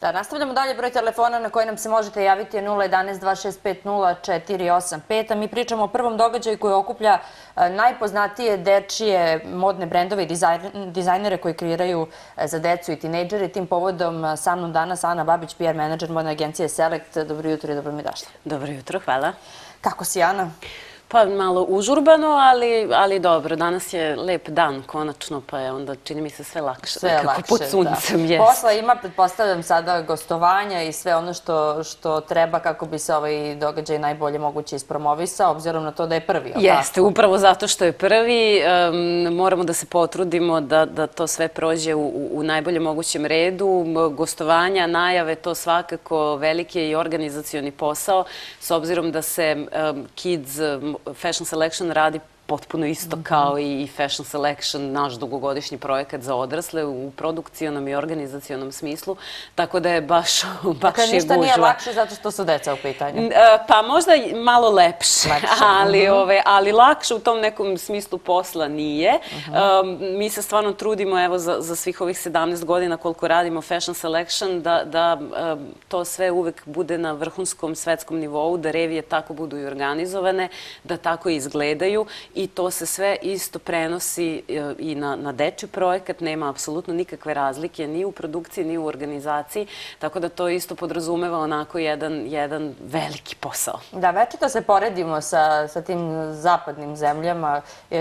Da, nastavljamo dalje. Broj telefona na koji nam se možete javiti je 011 265 0485, a mi pričamo o prvom događaju koji okuplja najpoznatije dečije modne brendove i dizajnere koji kreiraju za decu i tinejdžere. Tim povodom sa mnom danas Ana Babić, PR menadžer modne agencije Select. Dobro jutro i dobro mi došla. Dobro jutro, hvala. Kako si, Ana? Pa malo užurbano, ali dobro. Danas je lep dan, konačno, pa je onda čini mi se sve lakše. Sve lakše, pod suncem, da. jes. Posla ima, pretpostavljam sada, gostovanja i sve ono što treba kako bi se ovaj događaj najbolje moguće ispromovisao, obzirom na to da je prvi. Jeste, upravo zato što je prvi. Moramo da se potrudimo da to sve prođe u najboljem mogućem redu. Gostovanja, najave, to svakako veliki je i organizacioni posao, s obzirom da se Kids Fashion Selection radi potpuno isto kao i Fashion Selection, naš dugogodišnji projekat za odrasle u produkcionom i organizacionom smislu, tako da je baš je gužva. Dakle, ništa nije lakše zato što su deca u pitanju. Pa možda malo lepše, ali lakše u tom nekom smislu posla nije. Mi se stvarno trudimo, evo, za svih ovih 17 godina koliko radimo Fashion Selection, da to sve uvek bude na vrhunskom svetskom nivou, da revije tako budu i organizovane, da tako izgledaju. I to se sve isto prenosi i na dečji projekat, nema apsolutno nikakve razlike ni u produkciji, ni u organizaciji, tako da to isto podrazumeva onako jedan veliki posao. Da, večito se poredimo sa tim zapadnim zemljama.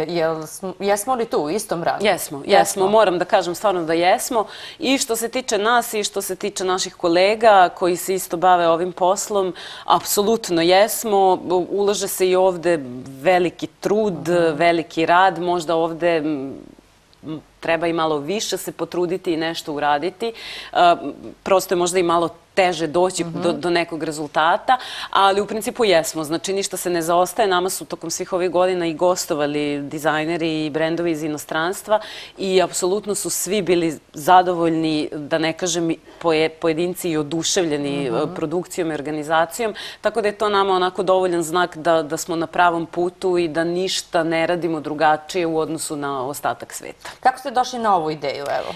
Jesmo li tu u istom rangu? Jesmo. Moram da kažem stvarno da jesmo. I što se tiče nas i što se tiče naših kolega koji se isto bave ovim poslom, apsolutno jesmo. Ulaže se i ovde veliki trud, veliki rad, možda ovde treba i malo više se potruditi i nešto uraditi. Prosto je možda i malo teže doći do nekog rezultata, ali u principu jesmo. Znači, ništa se ne zaostaje. Nama su tokom svih ovih godina i gostovali dizajneri i brendovi iz inostranstva i apsolutno su svi bili zadovoljni, da ne kažem pojedinci i oduševljeni produkcijom i organizacijom, tako da je to nama onako dovoljan znak da smo na pravom putu i da ništa ne radimo drugačije u odnosu na ostatak sveta. Kako ste došli na ovu ideju, evo?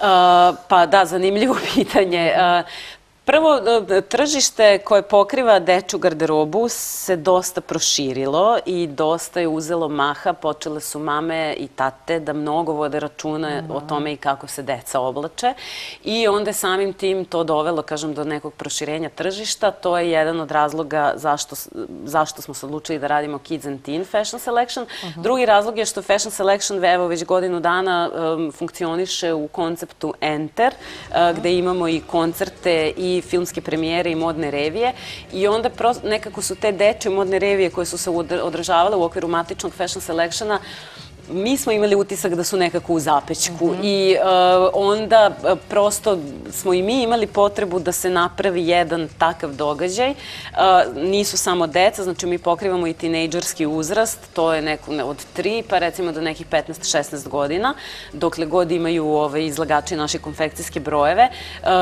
Pa da, zanimljivo pitanje. Prvo, tržište koje pokriva dečju garderobu se dosta proširilo i dosta je uzelo maha. Počele su mame i tate da mnogo vode računa o tome i kako se deca oblače. I onda samim tim to dovelo, kažem, do nekog proširenja tržišta. To je jedan od razloga zašto smo se odlučili da radimo Kids and Teen Fashion Selection. Drugi razlog je što Fashion Selection evo već godinu dana funkcioniše u konceptu Enter, gde imamo i koncerte i filmske premijere i modne revije i onda nekako su te dečje modne revije koje su se održavale u okviru matičnog Fashion Selectiona, mi smo imali utisak da su nekako u zapećku i onda prosto smo i mi imali potrebu da se napravi jedan takav događaj. Nisu samo deca, znači mi pokrivamo i tinejdžerski uzrast, to je neko od 3 pa recimo do nekih 15-16 godina, dokle god imaju izlagači naše konfekcijske brojeve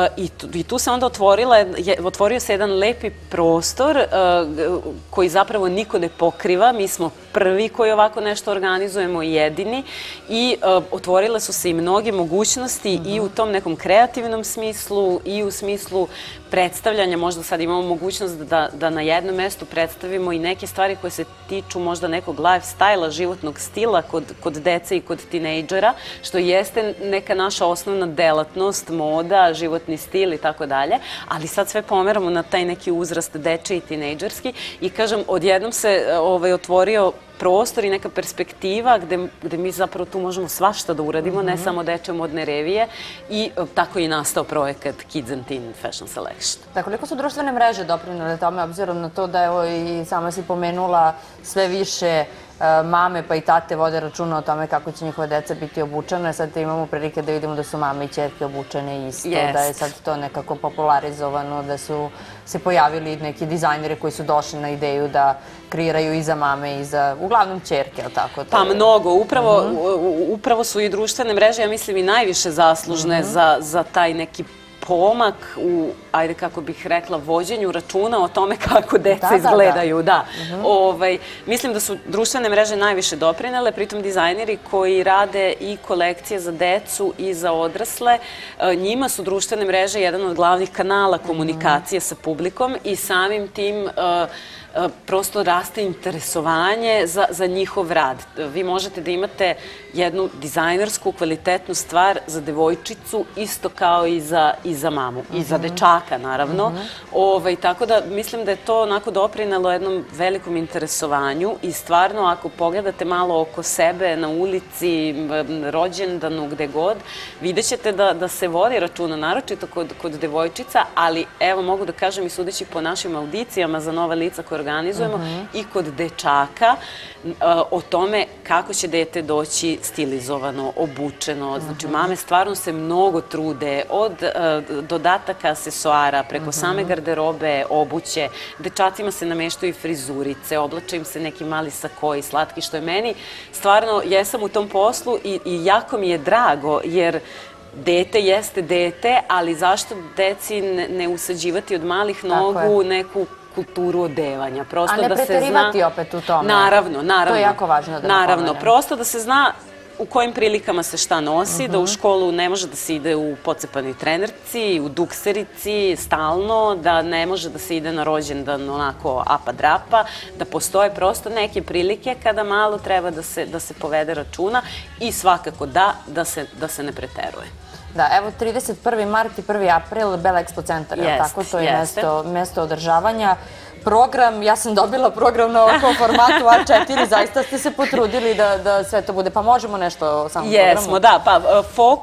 i tu se onda otvorio se jedan lepi prostor koji zapravo niko ne pokriva. Mi smo prvi koji ovako nešto organizujemo i jedini i otvorile su se i mnoge mogućnosti i u tom nekom kreativnom smislu i u smislu predstavljanja. Možda sad imamo mogućnost da na jednom mestu predstavimo i neke stvari koje se tiču možda nekog lifestyle-a, životnog stila kod dece i kod tinejdžera, što jeste neka naša osnovna delatnost, moda, životni stil i tako dalje, ali sad sve pomeramo na taj neki uzrast dečiji i tinejdžerski i kažem, odjednom se otvorio prostor i neka perspektiva gde mi zapravo tu možemo svašta da uradimo, ne samo dečje modne revije i tako je i nastao projekat Kids and Teen Fashion Selection. Da, koliko su društvene mreže doprinele tome, obzirom na to da evo i sama si pomenula sve više mame pa i tate vode računa o tome kako će njihova deca biti obučene. Sad imamo prilike da vidimo da su mame i ćerke obučene isto, da je sad to nekako popularizovano, da su se pojavili neki dizajneri koji su došli na ideju da kreiraju i za mame i za, uglavnom, ćerke, ali tako? Pa mnogo. Upravo su i društvene mreže, ja mislim, i najviše zaslužne za taj neki pomak u, ajde kako bih rekla, vođenju računa o tome kako deca izgledaju. Mislim da su društvene mreže najviše doprinele, pritom dizajneri koji rade i kolekcije za decu i za odrasle, njima su društvene mreže jedan od glavnih kanala komunikacije sa publikom i samim tim prosto raste interesovanje za njihov rad. Vi možete da imate jednu dizajnersku, kvalitetnu stvar za devojčicu, isto kao i za mamu. I za dečaka, naravno. Tako da mislim da je to onako doprinelo jednom velikom interesovanju i stvarno, ako pogledate malo oko sebe, na ulici, rođendanu, gde god, vidjet ćete da se vodi računa, naročito kod devojčica, ali evo mogu da kažem i sudeći po našim audicijama za nova lica koje organizujemo i kod dečaka o tome kako će dete doći stilizovano, obučeno. Znači, mame stvarno se mnogo trude od dodataka asesoara, preko same garderobe, obuće. Dečacima se nameštaju i frizurice, oblače im se neki mali sakoji, slatki, što je meni. Stvarno, jesam u tom poslu i jako mi je drago, jer dete jeste dete, ali zašto deci ne usađivati od malih nogu neku kulturu odevanja? A ne preterivati opet u tome. Naravno. To je jako važno da napomenem. Naravno, prosto da se zna u kojim prilikama se šta nosi, da u školu ne može da se ide u pocepanoj trenerci, u dukserici, stalno, da ne može da se ide na rođendan onako apa-drapa, da postoje prosto neke prilike kada malo treba da se povede računa i svakako da se ne preteruje. Da, evo 31. mart i 1. april, Bela Expo centar, je li tako? To je mesto održavanja. Program, ja sam dobila program na ovakvom formatu A4, zaista ste se potrudili da sve to bude, pa možemo nešto o samom programu? Jesmo, da, pa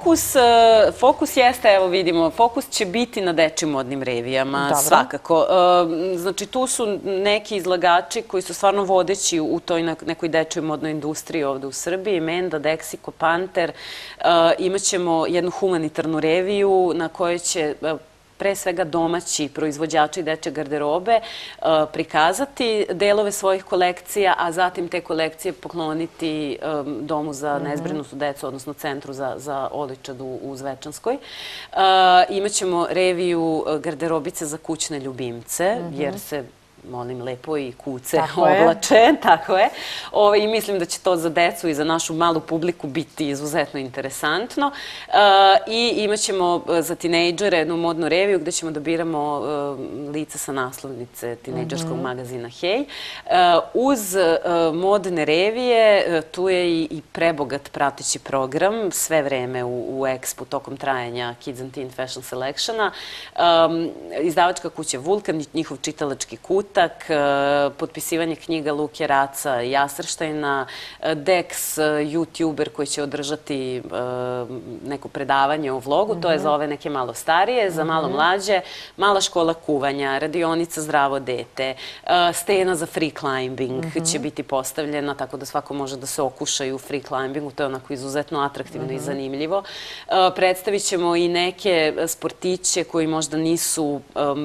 fokus jeste, evo vidimo, fokus će biti na dečjim modnim revijama, svakako. Znači, tu su neki izlagači koji su stvarno vodeći u toj nekoj dečjoj modnoj industriji ovde u Srbiji, Menda, Dexico, Panter. Imaćemo jednu humanitarnu reviju na kojoj će pre svega domaći proizvođači dečje garderobe prikazati delove svojih kolekcija, a zatim te kolekcije pokloniti Domu za nezbrinutu decu, odnosno Centru za Oličadu u Zvečanskoj. Imaćemo reviju garderobice za kućne ljubimce, jer se molim lepo i kuce oblače, tako je. I mislim da će to za decu i za našu malu publiku biti izuzetno interesantno. I imat ćemo za tinejdžere jednu modnu reviju gde ćemo da biramo lica sa naslovnice tinejdžerskog magazina Hej. Uz modne revije tu je i prebogat prateći program sve vreme u Expo tokom trajanja Kids and Teen Fashion Selectiona. Izdavačka kuća Vulkan, njihov čitalački kut, potpisivanje knjiga Luke Raca i Jasrštajna, Dex, youtuber koji će održati neko predavanje o vlogu, to je za ove neke malo starije, za malo mlađe, mala škola kuvanja, radionica Zdravo dete, stena za free climbing će biti postavljena, tako da svako može da se okuša i u free climbingu, to je onako izuzetno atraktivno i zanimljivo. Predstavit ćemo i neke sportiće koji možda nisu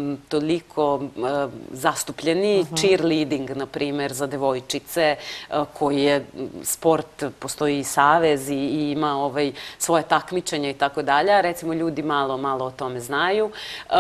toliko zastupljeni, cheerleading, na primer, za devojčice, koji je sport, postoji i savez i ima svoje takmičenja i tako dalje. Recimo, ljudi malo o tome znaju.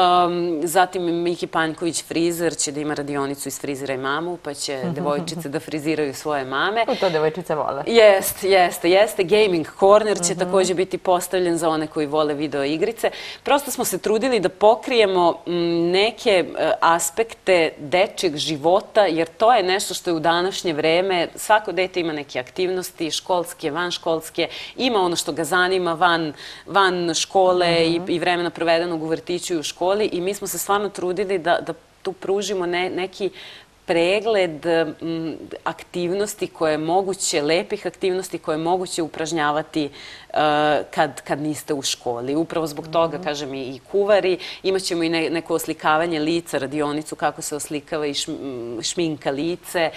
Zatim, Miki Panjković, frizer, će da ima radionicu iz Friziraj mamu, pa će devojčice da friziraju svoje mame. To devojčice vole. Jeste. Gaming corner će također biti postavljen za one koji vole video igrice. Prosto smo se trudili da pokrijemo neke aspekte dečjeg života, jer to je nešto što je u današnje vreme, svako dete ima neke aktivnosti, školske, vanškolske, ima ono što ga zanima van škole i vremena provedenog u vrtiću i u školi, i mi smo se stvarno trudili da tu pružimo neki pregled aktivnosti koje je moguće, lepih aktivnosti koje je moguće upražnjavati kad niste u školi. Upravo zbog toga, kažem, i kuvari. Imaćemo i neko oslikavanje lica, radionicu kako se oslikava i šminka lice.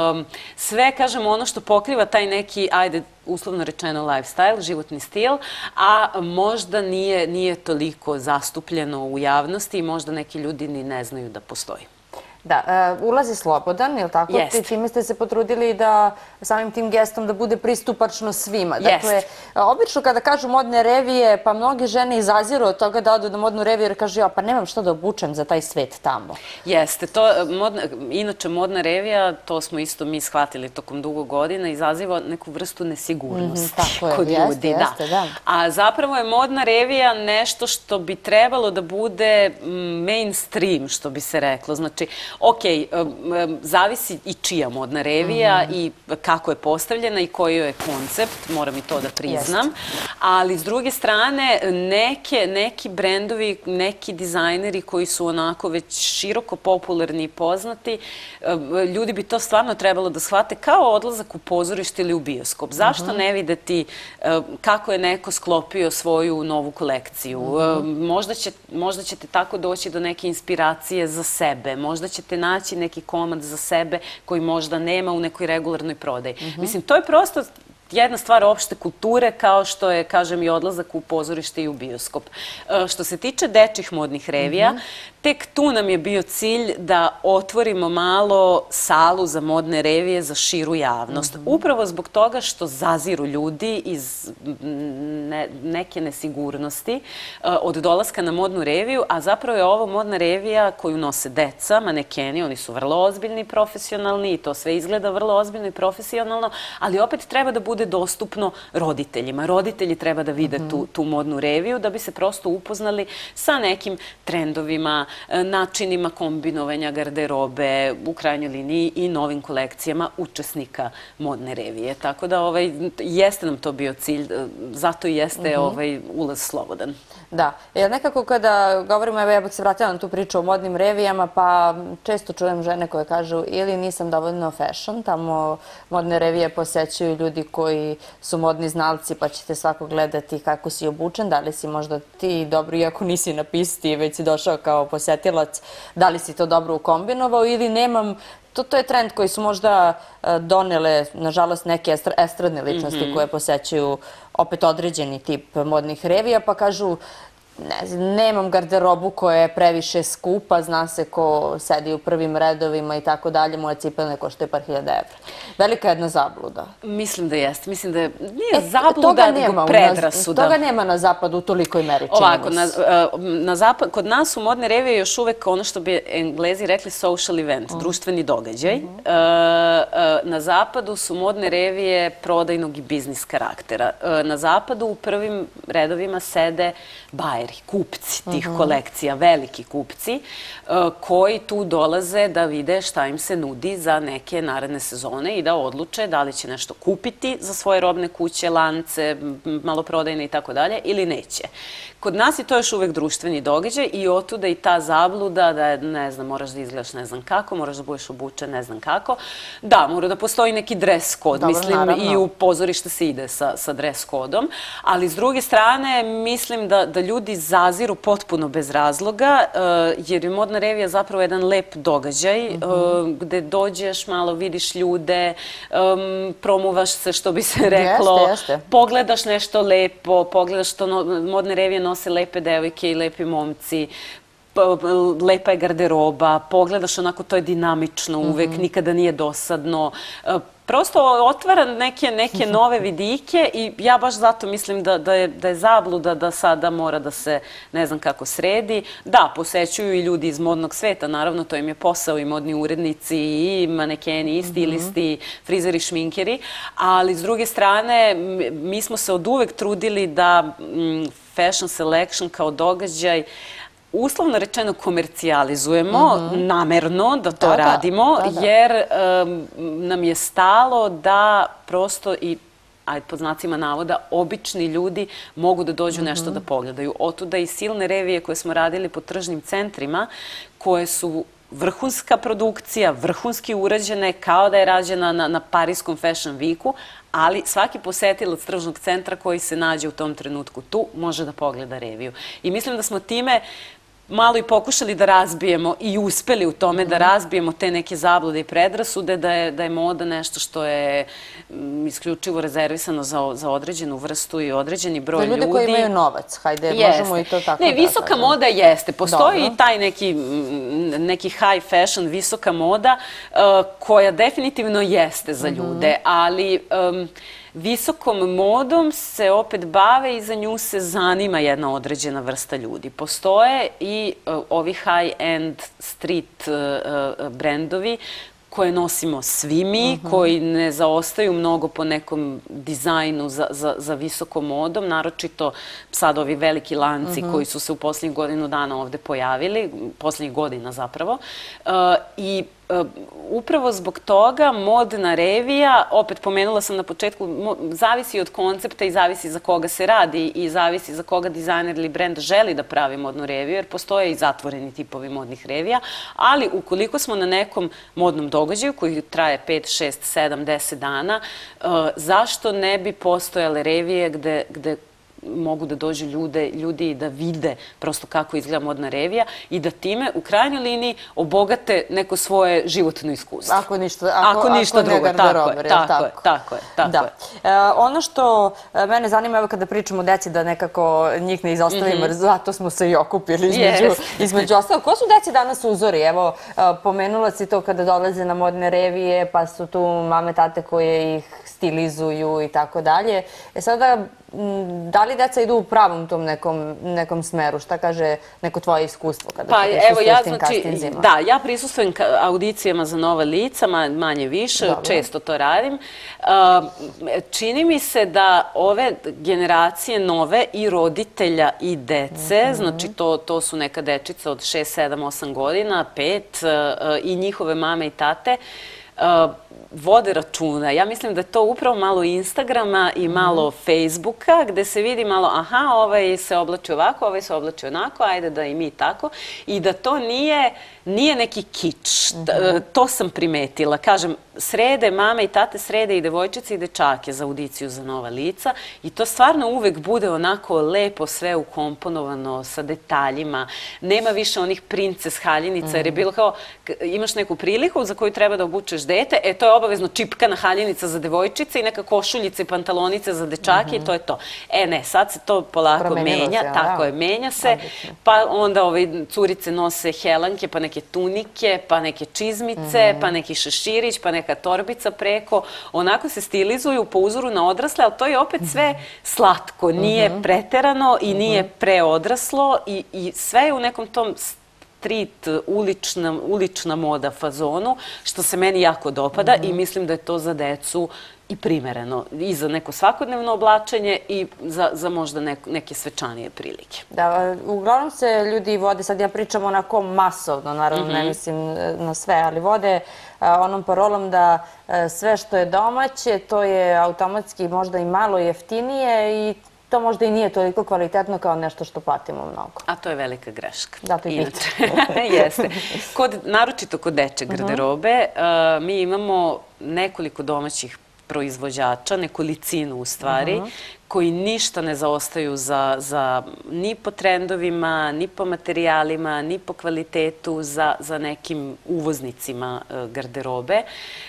Sve, kažem, ono što pokriva taj neki, ajde, uslovno rečeno lifestyle, životni stil, a možda nije toliko zastupljeno u javnosti i možda neki ljudi ni ne znaju da postoji. Da, ulaz je slobodan, je li tako? Jeste. Time ste se potrudili da samim tim gestom da bude pristupačno svima. Dakle, obično kada kažu modne revije, pa mnoge žene izaziru od toga da odu na modnu reviju jer kažu ja, pa nemam što da obučem za taj svet tamo. Jeste. Inače, modna revija, to smo isto mi shvatili tokom dugo godina, izaziva neku vrstu nesigurnosti kod ljudi. A zapravo je modna revija nešto što bi trebalo da bude mainstream, što bi se reklo. Znači, ok, zavisi i čija modna revija i kako je postavljena i koji joj je koncept, moram i to da priznam. Ali s druge strane, neki brendovi, neki dizajneri koji su onako već široko popularni i poznati, ljudi bi to stvarno trebalo da shvate kao odlazak u pozorište ili u bioskop. Zašto ne videti kako je neko sklopio svoju novu kolekciju? Možda ćete tako doći do neke inspiracije za sebe, možda ćete naći neki komad za sebe koji možda nema u nekoj regularnoj prodaji. Mislim, to je prosto jedna stvar opšte kulture kao što je, kažem, i odlazak u pozorište i u bioskop. Što se tiče dečjih modnih revija, tek tu nam je bio cilj da otvorimo malo salu za modne revije za širu javnost. Upravo zbog toga što zaziru ljudi iz neke nesigurnosti od dolaska na modnu reviju, a zapravo je ovo modna revija koju nose deca, manekeni, oni su vrlo ozbiljni i profesionalni i to sve izgleda vrlo ozbiljno i profesionalno, ali opet treba da bude dostupno roditeljima. Roditelji treba da vide tu modnu reviju da bi se prosto upoznali sa nekim trendovima, načinima kombinovanja garderobe, u krajnjoj liniji i novim kolekcijama učesnika modne revije. Tako da jeste nam to bio cilj, zato i jeste ulaz slobodan. Da, jer nekako kada govorimo, evo ja bih se vratila na tu priču o modnim revijama, pa često čujem žene koje kažu ili nisam dovoljno fashion, tamo modne revije posećuju ljudi koji su modni znalci pa ćete svako gledati kako si obučen, da li si možda ti dobro, iako nisi na pisti, već si došao kao posetilac, da li si to dobro ukombinovao ili nemam. To je trend koji su možda donele, nažalost, neke estradne ličnosti koje posećuju opet određeni tip modnih revija, pa kažu nemam garderobu koja je previše skupa, zna se ko sedi u prvim redovima i tako dalje, moje cipele ne koštaju par hiljada evra. Velika jedna zabluda. Mislim da jeste. Mislim da nije zabluda, nego predrasuda. Toga nema na zapadu u tolikoj meri. Ovako, kod nas u modne revije još uvek ono što bi Englezi rekli social event, društveni događaj. Na zapadu su modne revije prodajnog i biznis karaktera. Na zapadu u prvim redovima sede bajeri, kupci tih kolekcija, veliki kupci, koji tu dolaze da vide šta im se nudi za neke naredne sezone i da odluče da li će nešto kupiti za svoje robne kuće, lance, maloprodajne i tako dalje, ili neće. Kod nas je to još uvek društveni događaj i otuda i ta zabluda da, ne znam, moraš da izgledaš ne znam kako, moraš da budeš obučen ne znam kako. Da, mora da postoji neki dres kod, mislim, i u pozorište se ide sa dres kodom, ali s druge strane mislim da ljudi zaziru potpuno bez razloga, jer je modna revija zapravo jedan lep događaj gde dođeš, malo vidiš ljude, promuvaš se, što bi se reklo, pogledaš nešto lepo, pogledaš što modne revije nose lepe devojke i lepi momci, lepa je garderoba, pogledaš onako, to je dinamično uvek, nikada nije dosadno. Prosto otvara neke nove vidike i ja baš zato mislim da je zabluda da sada mora da se ne znam kako sredi. Da, posećuju i ljudi iz modnog sveta, naravno, to im je posao, i modni urednici, i manekeni, i stilisti, frizeri, šminkeri, ali s druge strane mi smo se od uvek trudili da fashion selection kao događaj uslovno rečeno komercijalizujemo, namerno da to radimo, jer nam je stalo da prosto i, ajde pod znacima navoda, obični ljudi mogu da dođu nešto da pogledaju. Otuda i silne revije koje smo radili po tržnim centrima, koje su vrhunska produkcija, vrhunski urađene, kao da je rađena na Pariskom Fashion Weeku, ali svaki posetilac tržnog centra koji se nađe u tom trenutku tu može da pogleda reviju. I mislim da smo time malo i pokušali da razbijemo i uspeli u tome da razbijemo te neke zablude i predrasude da je moda nešto što je isključivo rezervisano za određenu vrstu i određeni broj ljudi. Za ljude koji imaju novac, hajde, možemo i to tako da kažemo. Ne, visoka moda jeste. Postoji i taj neki high fashion, visoka moda koja definitivno jeste za ljude, ali visokom modom se opet bave i za nju se zanima jedna određena vrsta ljudi. Postoje i ovi high-end street brendovi koje nosimo svi mi, koji ne zaostaju mnogo po nekom dizajnu za visokom modom, naročito sad ovi veliki lanci koji su se u posljednjih godinu dana ovde pojavili, posljednjih godina zapravo, i upravo zbog toga modna revija, opet pomenula sam na početku, zavisi od koncepta i zavisi za koga se radi i zavisi za koga dizajner ili brend želi da pravi modnu reviju, jer postoje i zatvoreni tipovi modnih revija, ali ukoliko smo na nekom modnom događaju koji traje 5, 6, 7, 10 dana, zašto ne bi postojale revije gde mogu da dođu ljudi i da vide prosto kako izgleda modna revija i da time u krajnjoj liniji obogate neko svoje životno iskustvo. Ako ništa drugo, tako je. Ono što mene zanima, evo kada pričamo o deci, da nekako njih ne izostavimo, jer zato smo se i okupili između ostalo. Ko su deci danas uzori? Evo, pomenula si to kada dolaze na modne revije, pa su tu mame, tate koje ih stilizuju i tako dalje. Sada, da li deca idu u pravom tom nekom smeru? Šta kaže neko tvoje iskustvo kada prisustvuješ tim kastinzima? Da, ja prisustvujem audicijama za nova lica, manje više, često to radim. Čini mi se da ove generacije nove i roditelja i dece, znači to su neka dečica od 6, 7, 8 godina, 5 i njihove mame i tate, vode računa. Ja mislim da je to upravo malo Instagrama i malo Facebooka, gde se vidi malo, aha, ovaj se oblači ovako, ovaj se oblači onako, ajde da i mi tako. I da to nije neki kič. To sam primetila. Kažem, srede mame i tate, srede i devojčice i dečake za audiciju za nova lica i to stvarno uvek bude onako lepo sve ukomponovano sa detaljima. Nema više onih princes haljenica, jer je bilo kao, imaš neku priliku za koju treba da obučeš dete, to je obavezno čipkana haljenica za devojčice i neka košuljica i pantalonice za dečake i to je to. Ne, sad se to polako menja, tako je, menja se, pa onda curice nose helanke, pa neke tunike, pa neke čizmice, pa neki šeširić, pa neka torbica preko, onako se stilizuju po uzoru na odrasle, ali to je opet sve slatko, nije preterano i nije preodraslo i sve je u nekom tom street, ulična moda fazonu, što se meni jako dopada i mislim da je to za decu i primereno. I za neko svakodnevno oblačenje i za možda neke svečanije prilike. Da, uglavnom se ljudi vode, sad ja pričam onako masovno, naravno ne mislim na sve, ali vode onom parolom da sve što je domaće, to je automatski možda i malo jeftinije i to možda i nije toliko kvalitetno kao nešto što platimo mnogo. A to je velika greška. Da, to je bit. Jeste. Naročito kod deče garderobe, mi imamo nekoliko domaćih proizvođača, nekolicinu u stvari, koji ništa ne zaostaju ni po trendovima, ni po materijalima, ni po kvalitetu za nekim uvoznicima garderobe.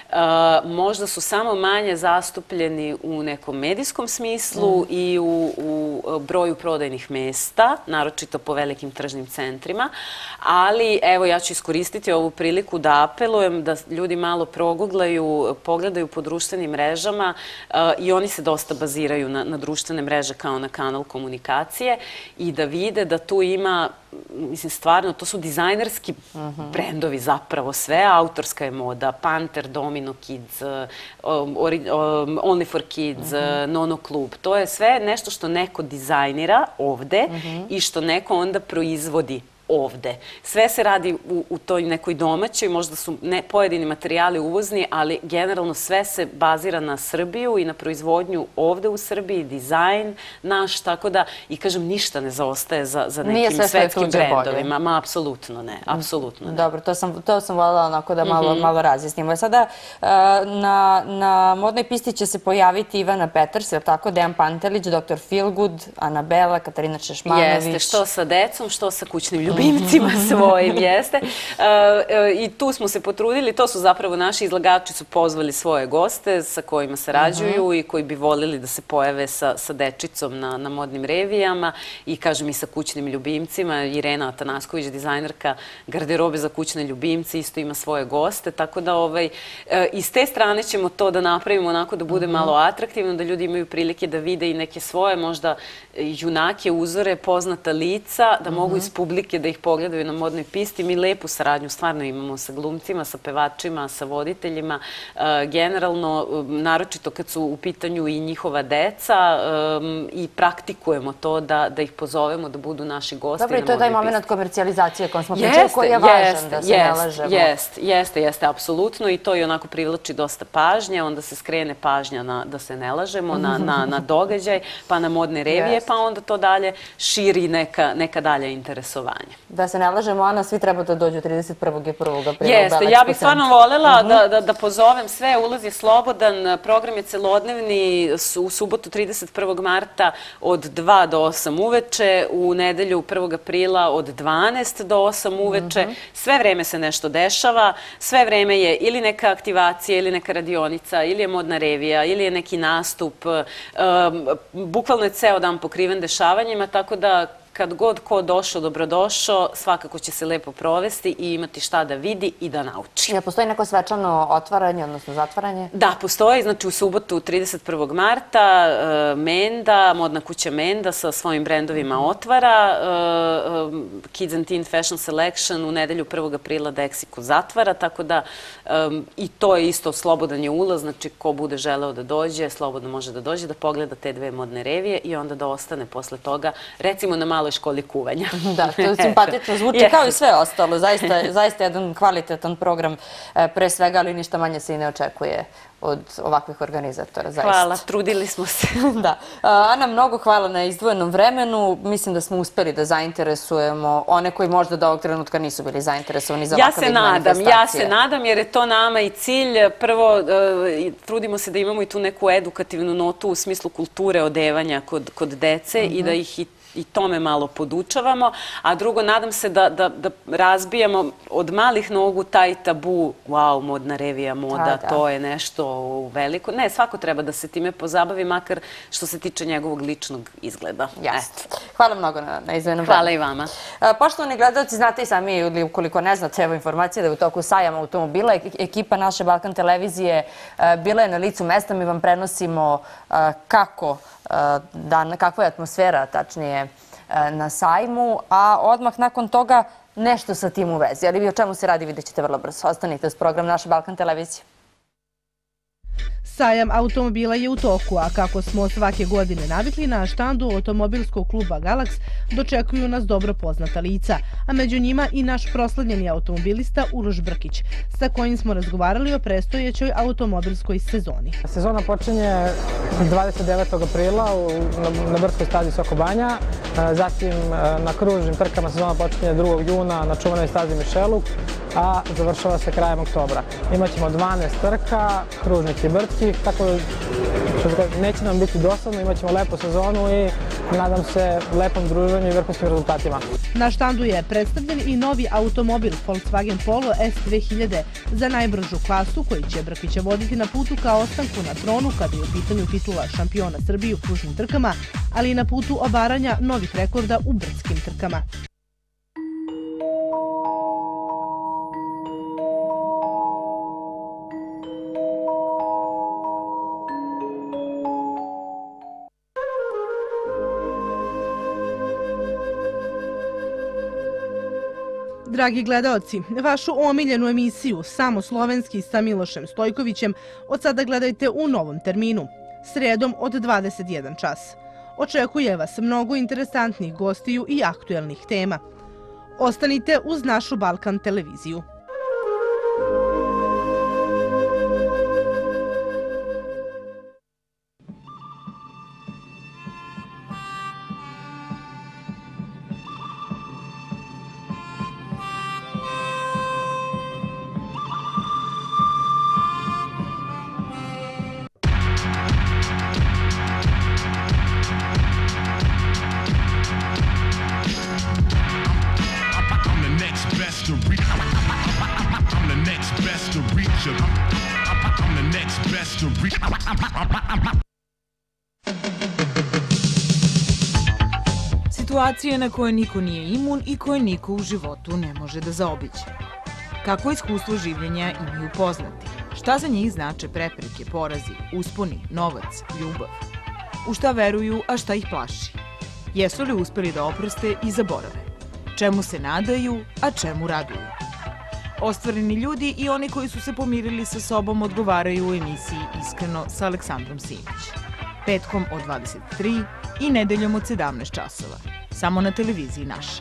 Možda su samo manje zastupljeni u nekom medijskom smislu i u broju prodajnih mesta, naročito po velikim tržnim centrima, ali evo ja ću iskoristiti ovu priliku da apelujem da ljudi malo proguglaju, pogledaju po društvenim mrežama i oni se dosta baziraju na društvene mreže kao na kanal komunikacije i da vide da tu ima, mislim stvarno, to su dizajnerski brendovi zapravo sve, autorska je moda, Panther, Domino Kids, Only for Kids, Nono Club, to je sve nešto što neko dizajnira ovde i što neko onda proizvodi ovde. Sve se radi u toj nekoj domaćoj, možda su pojedini materijali uvozni, ali generalno sve se bazira na Srbiju i na proizvodnju ovde u Srbiji, dizajn naš, tako da, i kažem, ništa ne zaostaje za nekim svetskim brendovima. Ma, apsolutno ne, apsolutno ne. Dobro, to sam voljela onako da malo razjasnimo. Sada, na modnoj pisti će se pojaviti Ivana Peters, je li tako? Dejan Pantelić, Dr. Feelgood, Anabela, Katarina Češmanović. Jeste, što sa decom, što sa kućnim ljubimcima. ljubimcima svojim, jeste. I tu smo se potrudili, to su zapravo naši izlagači su pozvali svoje goste sa kojima sarađuju i koji bi volili da se pojave sa dečicom na modnim revijama i kažem i sa kućnim ljubimcima. Irena Atanasković, dizajnerka garderobe za kućne ljubimce, isto ima svoje goste, tako da iz te strane ćemo to da napravimo onako da bude malo atraktivno, da ljudi imaju prilike da vide i neke svoje možda junake, uzore, poznata lica, da mogu iz publike da ih pogledaju na modnoj pisti. Mi lepu saradnju stvarno imamo sa glumcima, sa pevačima, sa voditeljima. Generalno, naročito kad su u pitanju i njihova deca i praktikujemo to da ih pozovemo da budu naši gosti na modnoj pisti. Dobro, i to je taj moment komercijalizacije kom smo pričali, koji je važan da se ne lažemo. Jeste, apsolutno i to i onako privlači dosta pažnje, onda se skrene pažnja da se ne lažemo, na događaj, pa na modne revije, pa onda to dalje širi neka dalja interesovanja. Da se ne lažemo, Ana, svi treba da dođu 31. i 1. aprila. Jeste, ja bih stvarno voljela da pozovem sve, ulaz je slobodan, program je celodnevni, u subotu 31. marta od 2 do 8 uveče, u nedelju 1. aprila od 12 do 8 uveče, sve vreme se nešto dešava, sve vreme je ili neka aktivacija, ili neka radionica, ili je modna revija, ili je neki nastup, bukvalno je ceo dan pokriven dešavanjima, tako da kad god ko došao, dobrodošao, svakako će se lepo provesti i imati šta da vidi i da nauči. Ja, postoji neko svečano otvaranje, odnosno zatvaranje? Da, postoji. Znači, u subotu 31. marta Menda, modna kuća Menda sa svojim brendovima otvara. Kids and Teen Fashion Selection u nedelju 1. aprila Dexico zatvara, tako da i to je isto slobodan je ulaz. Znači, ko bude želeo da dođe, slobodno može da dođe, da pogleda te dve modne revije i onda da ostane posle toga, recimo na maloj školi kuvanja. Da, to simpatično zvuči kao i sve ostalo. Zaista jedan kvalitetan program pre svega, ali ništa manje se i ne očekuje od ovakvih organizatora. Hvala, trudili smo se. Da. Ana, mnogo hvala na izdvojenom vremenu. Mislim da smo uspeli da zainteresujemo one koji možda do ovog trenutka nisu bili zainteresovani za ovakav vid manifestacije. Ja se nadam jer je to nama i cilj. Prvo, trudimo se da imamo i tu neku edukativnu notu u smislu kulture odevanja kod dece i da ih i tome malo podučavamo, a drugo, nadam se da razbijamo od malih nogu taj tabu, wow, modna revija, moda, to je nešto veliko. Ne, svako treba da se time pozabavi, makar što se tiče njegovog ličnog izgleda. Jasno. Hvala mnogo na izdvojenom vremenu. Hvala i vama. Poštovani gledalci, znate i sami, ili ukoliko ne znate, evo informacije da je u toku sajam automobila. Ekipa naše Balkan televizije bila je na licu mesta. Mi vam prenosimo kakva je atmosfera, tačnije, na sajmu, a odmah nakon toga nešto sa tim u vezi. Ali vi o čemu se radi vidjet ćete vrlo brzo. Ostanite uz program naše Balkan televizije. Sajam automobila je u toku, a kako smo svake godine navikli, na štandu automobilskog kluba Galax dočekuju nas dobro poznata lica, a među njima i naš proslavljeni automobilista Uroš Brkić, sa kojim smo razgovarali o predstojećoj automobilskoj sezoni. Sezona počinje 29. aprila na brdskoj stazi Soko Banja, zatim na kružnim trkama sezona počinje 2. juna na čuvenoj stazi Mišeluk, a završava se krajem oktobra. Imaćemo 12 trka, kružnih i brdskih, tako da neće nam biti dosadno, imat ćemo lepu sezonu i nadam se lepom druženju i vrhunskim rezultatima. Na štandu je predstavljen i novi automobil Volkswagen Polo S2000 za najbržu klasu koji će Brkića voditi na putu ka ostanku na tronu kada je u pitanju titula šampiona Srbije u kružnim trkama, ali i na putu obaranja novih rekorda u brdskim trkama. Dragi gledaoci, vašu omiljenu emisiju Samo slovenski sa Milošem Stojkovićem od sada gledajte u novom terminu, sredom od 21 čas. Očekuje vas mnogo interesantnih gostiju i aktuelnih tema. Ostanite uz našu Balkan televiziju. Situacije na koje niko nije imun i koje niko u životu ne može da zaobiđe. Kako iskustvo življenja imaju poznati? Šta za njih znače prepreke, porazi, usponi, novac, ljubav? U šta veruju, a šta ih plaši? Jesu li uspeli da oproste i zaborave? Čemu se nadaju, a čemu raduju? Ostvareni ljudi i oni koji su se pomirili sa sobom odgovaraju u emisiji Iskreno sa Aleksandrom Simić. Petkom od 23 i nedeljom od 17 časova. Samo na televiziji Naša.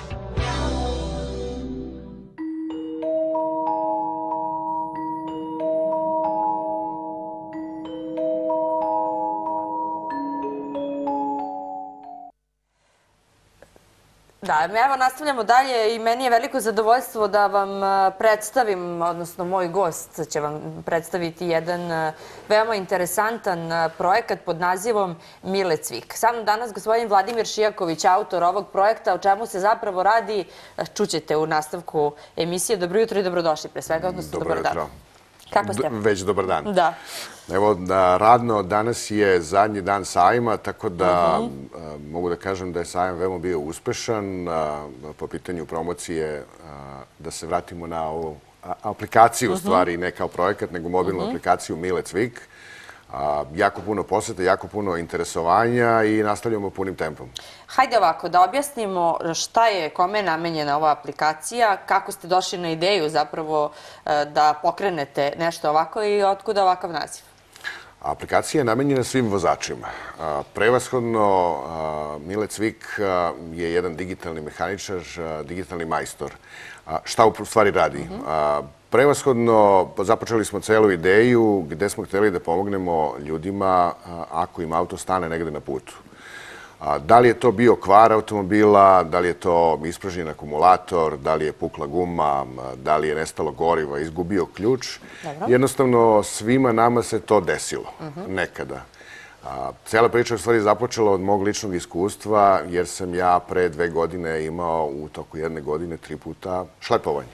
Da, evo nastavljamo dalje i meni je veliko zadovoljstvo da vam predstavim, odnosno moj gost će vam predstaviti jedan veoma interesantan projekat pod nazivom Mile Cvik. Sa mnom danas gospodin Vladimir Šijaković, autor ovog projekta. O čemu se zapravo radi, čućete u nastavku emisije. Dobro jutro i dobrodošli pre svega, odnosno dobar dan. Dobro jutro. Kako ste? Već dobar dan. Da. Evo, radno, danas je zadnji dan sajma, tako da mogu da kažem da je sajam veoma bio uspešan po pitanju promocije, da se vratimo na ovu aplikaciju, u stvari ne kao projekat, nego mobilnu aplikaciju Mile Cvik. Jako puno poseta, jako puno interesovanja i nastavljamo punim tempom. Hajde ovako, da objasnimo šta je, kome je namenjena ova aplikacija, kako ste došli na ideju zapravo da pokrenete nešto ovako i otkuda ovakav naziv? Aplikacija je namenjena svim vozačima. Prevashodno, Mile Cvik je jedan digitalni mehaničar, digitalni majstor. Šta u stvari radi? Prevashodno započeli smo celu ideju gde smo hteli da pomognemo ljudima ako im auto stane negde na putu. Da li je to bio kvar automobila, da li je to ispražnjen akumulator, da li je pukla guma, da li je nestalo goriva, izgubio ključ. Jednostavno svima nama se to desilo nekada. Cela priča je u stvari započela od mog ličnog iskustva jer sam ja pre 2 godine imao u toku 1 godine 3 puta šlepovanje.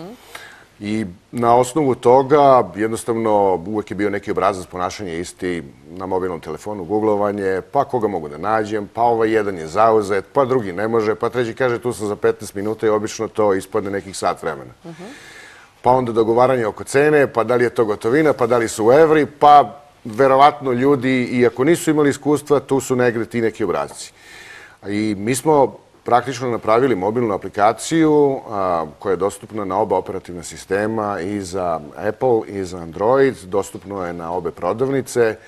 I na osnovu toga jednostavno uvek je bio neki obrazac ponašanja isti na mobilnom telefonu, googlovanje, pa koga mogu da nađem, pa ovaj jedan je zauzet, pa drugi ne može, pa treći kaže tu sam za 15 minuta i obično to ispadne nekih sat vremena. Pa onda dogovaranje oko cene, pa da li je to gotovina, pa da li su evri, pa verovatno ljudi, iako nisu imali iskustva, tu su negde ti neki obrazci. I mi smo praktično napravili mobilnu aplikaciju koja je dostupna na oba operativna sistema, i za Apple i za Android. Dostupno je na obe prodavnice.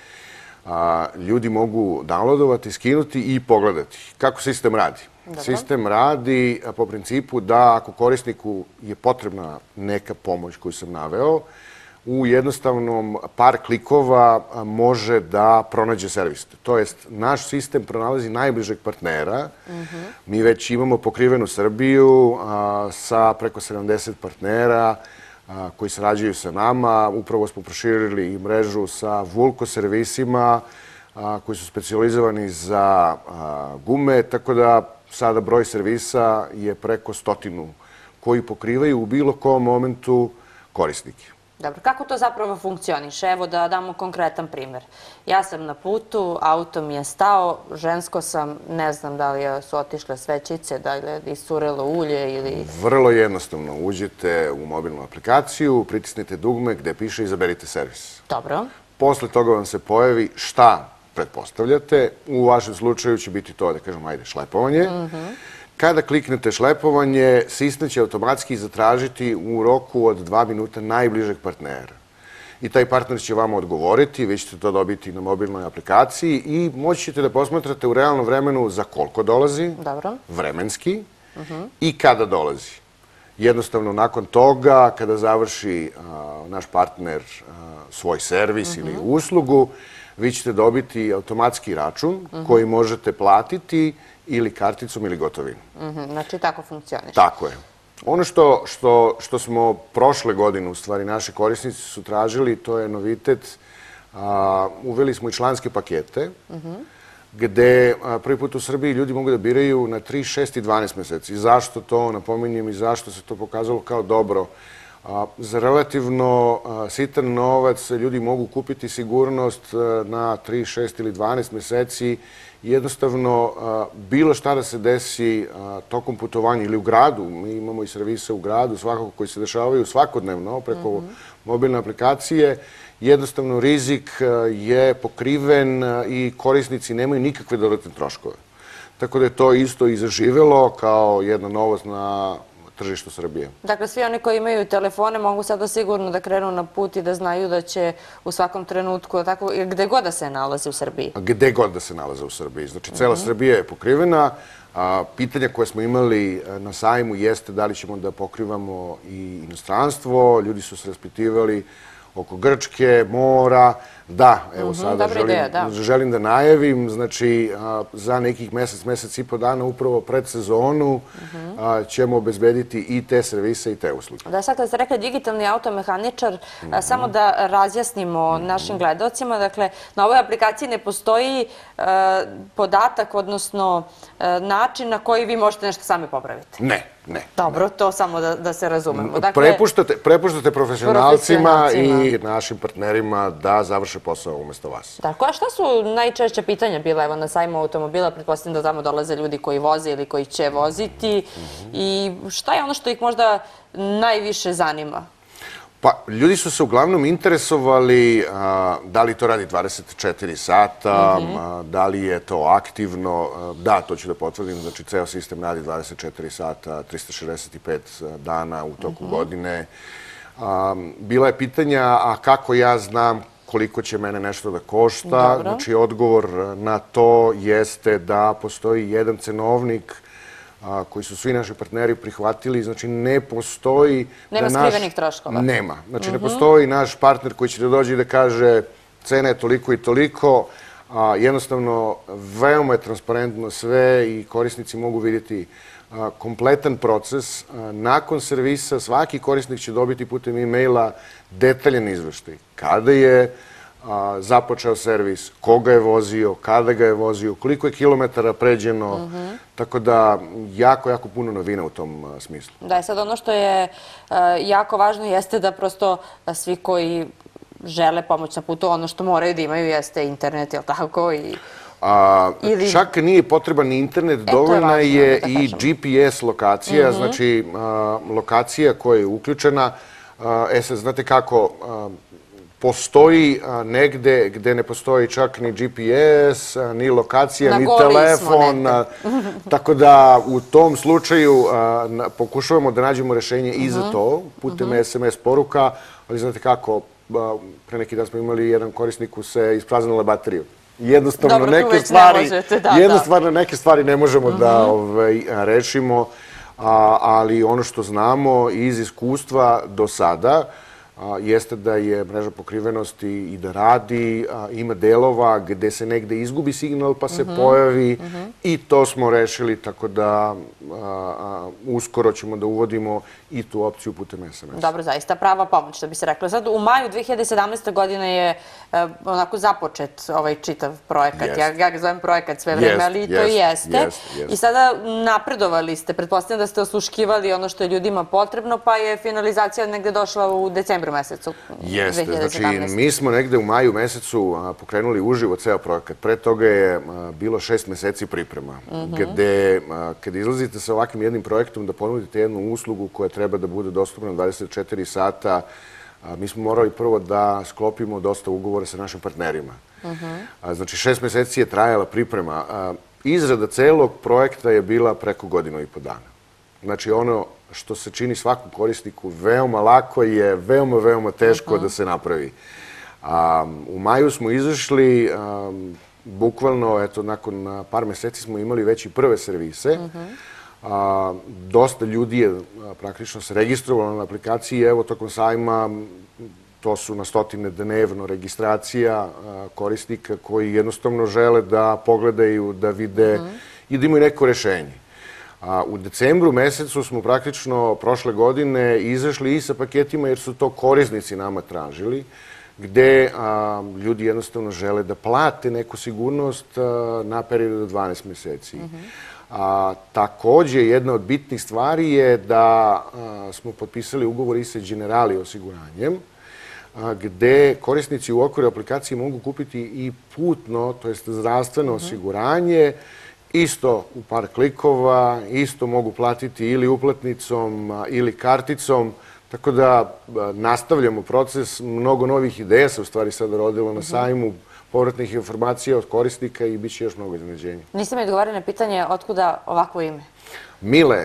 Ljudi mogu downloadovati, skinuti i pogledati. Kako sistem radi? Sistem radi po principu da ako korisniku je potrebna neka pomoć koju sam naveo, u jednostavnom par klikova može da pronađe servis. To jest, naš sistem pronalazi najbližeg partnera. Mi već imamo pokrivenu Srbiju sa preko 70 partnera koji sarađuju sa nama. Upravo smo proširili i mrežu sa Vulko servisima koji su specijalizovani za gume, tako da sada broj servisa je preko 100 koji pokrivaju u bilo kom momentu korisnike. Dobro, kako to zapravo funkcioniše? Evo da damo konkretan primer. Ja sam na putu, auto mi je stao, žensko sam, ne znam da li su otišle svećice, da li je iscurelo ulje ili... Vrlo jednostavno. Uđete u mobilnu aplikaciju, pritisnete dugme gde piše izaberite servis. Dobro. Posle toga vam se pojavi šta pretpostavljate. U vašem slučaju će biti to, da kažem, ajde, šlepovanje. Kada kliknete šlepovanje, sistem će automatski zatražiti u roku od 2 minuta najbližeg partnera. I taj partner će vama odgovoriti, vi ćete to dobiti na mobilnoj aplikaciji i moći ćete da posmatrate u realnom vremenu za koliko dolazi, vremenski, i kada dolazi. Jednostavno, nakon toga, kada završi naš partner svoj servis ili uslugu, vi ćete dobiti automatski račun koji možete platiti ili karticom ili gotovinom. Znači, tako funkcioniše. Tako je. Ono što smo prošle godine, u stvari, naši korisnici su tražili, to je novitet. Uveli smo i članske pakete, gde prvi put u Srbiji ljudi mogu da biraju na 3, 6 i 12 meseci. Zašto to napominjem i zašto se to pokazalo kao dobro? Za relativno sitan novac ljudi mogu kupiti sigurnost na 3, 6 ili 12 meseci. Jednostavno, bilo šta da se desi tokom putovanja ili u gradu, mi imamo i servise u gradu svakako koji se dešavaju svakodnevno preko mobilne aplikacije, jednostavno rizik je pokriven i korisnici nemaju nikakve dodatne troškove. Tako da je to isto i zaživelo kao jedna novost na tržištu Srbije. Dakle, svi oni koji imaju telefone mogu sada sigurno da krenu na put i da znaju da će u svakom trenutku, gde god da se nalaze u Srbiji. Gde god da se nalaze u Srbiji. Znači, cela Srbija je pokrivena. Pitanja koje smo imali na sajmu jeste da li ćemo da pokrivamo i inostranstvo. Ljudi su se raspitivali oko Grčke, mora. Da, evo sada želim da najavim, znači za nekih mesec i po dana upravo pred sezonu ćemo obezbediti i te servise i te usluge. Da, sad kada ste rekli digitalni automehaničar, samo da razjasnimo našim gledalcima, dakle, na ovoj aplikaciji ne postoji podatak, odnosno način na koji vi možete nešto sami popraviti. Ne. Dobro, to samo da se razumemo. Prepuštate profesionalcima i našim partnerima da završe posao umesto vas. Tako, a šta su najčešća pitanja bila evo na sajmu automobila? Pretpostavljam da tamo dolaze ljudi koji voze ili koji će voziti. I šta je ono što ih možda najviše zanima? Pa, ljudi su se uglavnom interesovali da li to radi 24 sata, da li je to aktivno. Da, to ću da potvrdim. Znači, ceo sistem radi 24 sata, 365 dana u toku godine. Bila je pitanja, a kako ja znam koliko će mene nešto da košta? Znači, odgovor na to jeste da postoji jedan cenovnik koji su svi naši partneri prihvatili. Znači, ne postoji... Nema skrivenih troškova? Nema. Znači, ne postoji naš partner koji će da dođe i da kaže cena je toliko i toliko. Jednostavno, veoma je transparentno sve i korisnici mogu vidjeti kompletan proces. Nakon servisa svaki korisnik će dobiti putem e-maila detaljan izveštaj. Kada je započeo servis, koga je vozio, kada ga je vozio, koliko je kilometara pređeno, tako da jako puno novina u tom smislu. Da, sad ono što je jako važno jeste da prosto svi koji žele pomoć na putu, ono što moraju da imaju jeste internet, je li tako? Čak nije potreban internet, dovoljna je i GPS lokacija, znači lokacija koja je uključena. Sad, znate kako, postoji negde gde ne postoji čak ni GPS, ni lokacija, ni telefon. Tako da u tom slučaju pokušavamo da nađemo rešenje i za to putem SMS poruka, ali znate kako, pre neki dan smo imali jedan korisniku se ispraznila bateriju. Jednostavno neke stvari ne možemo da rešimo, ali ono što znamo iz iskustva do sada jeste da je mreža pokrivenosti i da radi, ima delova gde se negde izgubi signal pa se pojavi i to smo rešili, tako da uskoro ćemo da uvodimo i tu opciju putem SMS. Dobro, zaista prava pomoć, što bi se reklo. Sad, u maju 2017. godine je onako započet ovaj čitav projekat. Ja ga zovem projekat sve vreme, ali to i jeste. I sada napredovali ste, pretpostavljam da ste osluškivali ono što je ljudima potrebno, pa je finalizacija negde došla u decembru mesecu 2017. Jeste, znači mi smo negde u maju mesecu pokrenuli uživo ceo projekat. Pre toga je bilo 6 meseci priprema, gde kada izlazite sa ovakvim jednim projektom da ponudite jednu uslugu koja treba da bude dostupna 24 sata, mi smo morali prvo da sklopimo dosta ugovora sa našim partnerima. Znači 6 meseci je trajala priprema. Izrada celog projekta je bila preko 1,5 dana. Znači ono što se čini svakom korisniku veoma lako je veoma teško da se napravi. U maju smo izašli, bukvalno, eto, nakon par meseci smo imali već i prve servise. Dosta ljudi je praktično se registrovalo na aplikaciji. Evo, tokom sajma, to su na stotine dnevno registracija korisnika koji jednostavno žele da pogledaju, da vide i da imaju neko rešenje. U decembru mesecu smo praktično prošle godine izašli i sa paketima jer su to korisnici nama tražili, gde ljudi jednostavno žele da plate neku sigurnost na period od 12 meseci. Takođe, jedna od bitnih stvari je da smo potpisali ugovor i sa Generali osiguranjem, gde korisnici u okviru aplikacije mogu kupiti i putno, to jest zdravstveno osiguranje, isto u par klikova, isto mogu platiti ili uplatnicom ili karticom, tako da nastavljamo proces. Mnogo novih ideja se u stvari sada rodilo na sajmu, povratnih informacija od korisnika i bit će još mnogo iznenađenja. Niste mi odgovorili na pitanje otkuda ovakvo ime? Mile,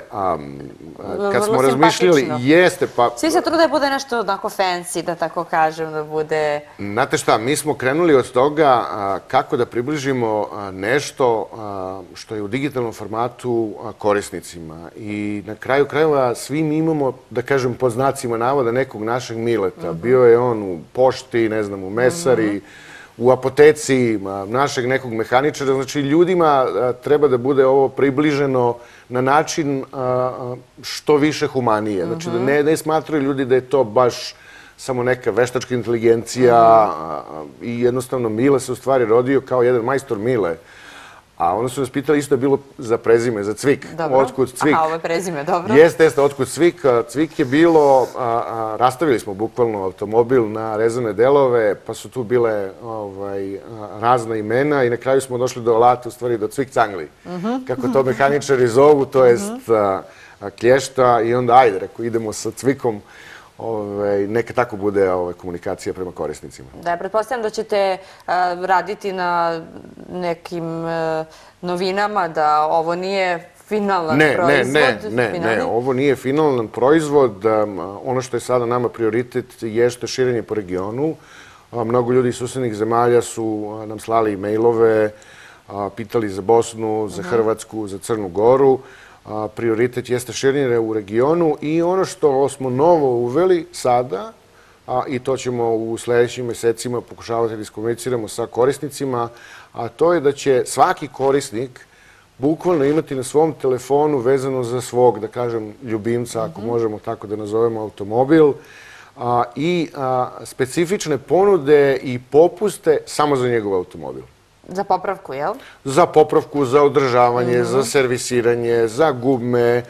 kad smo razmišljali, jeste pa... Svi se trude da bude nešto onako fancy, da tako kažem, da bude... Znate šta, mi smo krenuli od toga kako da približimo nešto što je u digitalnom formatu korisnicima. I na kraju krajeva svi mi imamo, da kažem, pod znacima navoda nekog našeg Mileta. Bio je on u pošti, ne znam, u mesari, u apoteci, našeg nekog mehaničara. Znači, ljudima treba da bude ovo približeno na način što više humanije. Znači, da ne smatraju ljudi da je to baš samo neka veštačka inteligencija i jednostavno Mile se u stvari rodio kao jedan majstor Mile. A onda su nas pitali, isto je bilo za prezime, za Cvik. Otkud Cvik? Aha, ovo je prezime, dobro. Jeste, otkud Cvik. Cvik je bilo, rastavili smo bukvalno automobil na rezane delove, pa su tu bile razna imena i na kraju smo došli do alata, u stvari do Cvik Cangli. Kako to mehaničari zovu, to jest klješta i onda ajde, reko, idemo sa Cvikom. Neka tako bude komunikacija prema korisnicima. Da, pretpostavljam da ćete raditi na nekim novinama, da ovo nije finalan proizvod. Ne, ovo nije finalan proizvod. Ono što je sada nama prioritet jeste širenje po regionu. Mnogo ljudi iz susednih zemalja su nam slali e-mailove, pitali za Bosnu, za Hrvatsku, za Crnu Goru. Prioritet jeste širenje u regionu i ono što smo novo uveli sada, i to ćemo u sledećim mesecima pokušavati da iskomuniciramo sa korisnicima, a to je da će svaki korisnik bukvalno imati na svom telefonu vezano za svog, da kažem, ljubimca, ako možemo tako da nazovemo, automobil, i specifične ponude i popuste samo za njegov automobil. Za popravku, jel? Za popravku, za održavanje, za servisiranje, za gume,